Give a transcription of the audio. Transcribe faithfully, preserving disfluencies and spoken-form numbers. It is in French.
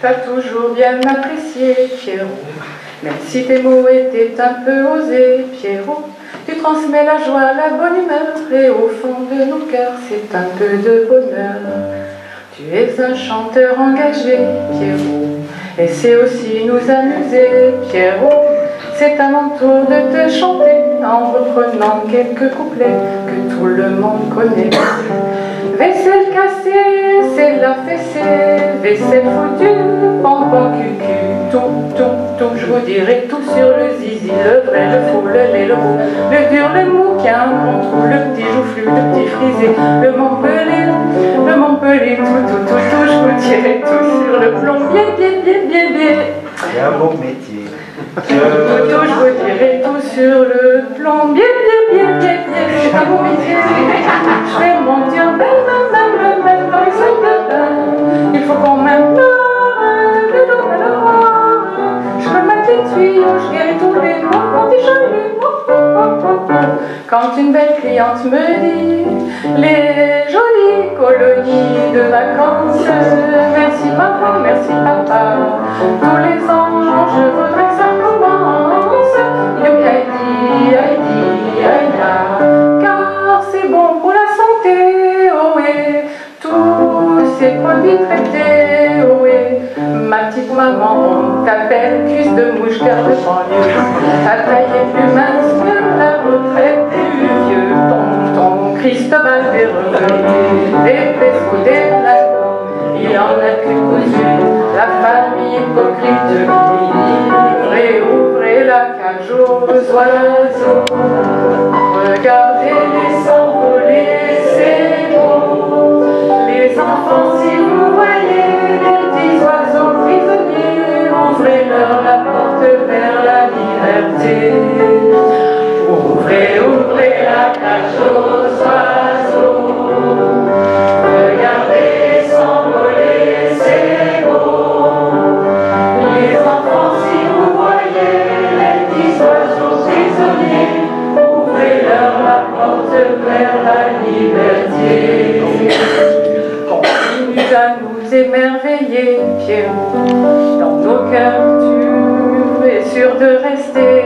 T'as toujours bien apprécié, Pierrot. Même si tes mots étaient un peu osés, Pierrot, tu transmets la joie, la bonne humeur, et au fond de nos cœurs, c'est un peu de bonheur. Tu es un chanteur engagé, Pierrot, et c'est aussi nous amuser, Pierrot. C'est à mon tour de te chanter en reprenant quelques couplets que tout le monde connaît. Vaisselle cassée, c'est la fessée, vaisselle foutue, pompon cucu, tout, tout, tout, je vous dirai tout sur le zizi, le vrai, le faux, le lait, le roux, le dur, le mou, qui a un bon trou, le petit joufflu, le petit frisé, le Montpellier, le Montpellier, tout, tout, tout, tout, je vous dirai tout sur le plombier, bien, bien, bien, bien. C'est un bon métier. Tout, tout, tout, je vous dirai tout sur le plombier, bien, bien, bien, bien, c'est un bon métier. Je vais mentir, belle, belle, belle, belle, belle, dans les sacs de bain. Il faut qu'on m'implore, de l'eau à l'or. Je peux mettre les tuyaux, je guéris tous les mots, quand t'es jaloux. Quand une belle cliente me dit les jolies colonies de vacances, merci papa, merci papa, tous les ans je voudrais que ça commence. Yo Heidi, Heidi, Heidi, car c'est bon pour la santé, oh oui, tous ces produits traités, oh oui. Ma petite maman, on t'appelle cuisse de mouche, cœur de banlieue. Ta taille est plus mince que la retraite du vieux tonton Cristobal Véreux. Des péfous, des lagons, il y en a plus cousu. La famille hypocrite, ouvrez, ouvrez la cage aux oiseaux. Regardez-les s'envoler, c'est beau. Les enfants, si vous voyez les petits oiseaux prisonniers, ouvrez-leur la porte vers la liberté. Ouvrez, ouvrez la cage aux oiseaux. Regardez s'envoler, c'est beau. Les enfants, si vous voyez les petits oiseaux prisonniers, ouvrez-leur la porte vers la liberté. Continue à nous émerveiller, Pierrot. Dans nos cœurs, tu es sûr de rester.